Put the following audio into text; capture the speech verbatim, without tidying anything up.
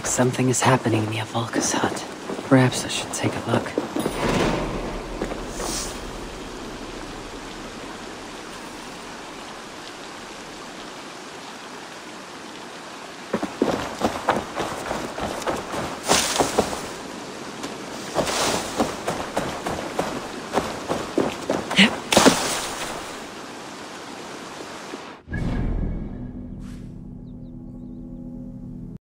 like something is happening near Volka's hut. Perhaps I should take a look.